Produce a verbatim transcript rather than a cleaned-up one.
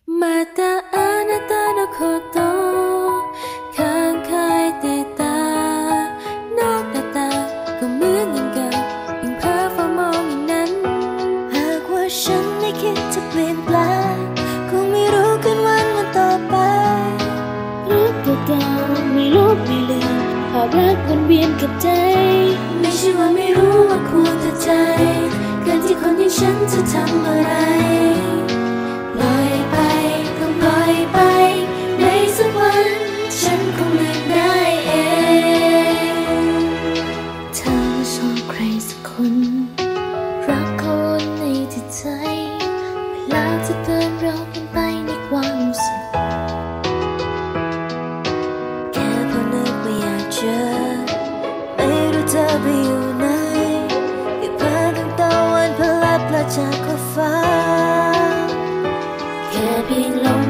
またあなたのこと考えてたนอกหน้าตาก็เหมือนอย่างเก่ายังเพ้อเฝ้ามองอย่างนั้นหากว่าฉันไม่คิดจะเปลี่ยนแปลงคงไม่รู้คืนวันวันต่อไปรูปเก่าๆไม่ลบไม่ลืมภาพรักวนเวียนกับใจไม่ใช่ว่าไม่รู้ว่าควรจะใจการที่คนอย่างฉันจะทำอะไรปล่อยไปก็ปล่อยไปในสักวันฉันคงลืมได้เองเธอชอบใครสักคนรักเขาในจิตใจเวลาจะเดินเราเป็นไปในความรู้สึกแค่พอนึกว่าอยากเจอไม่รู้เธอไปอยู่ไหนแค่เพ้อตั้งตะวันเพื่อลับละจากขอบฟ้าแค่เพียงลม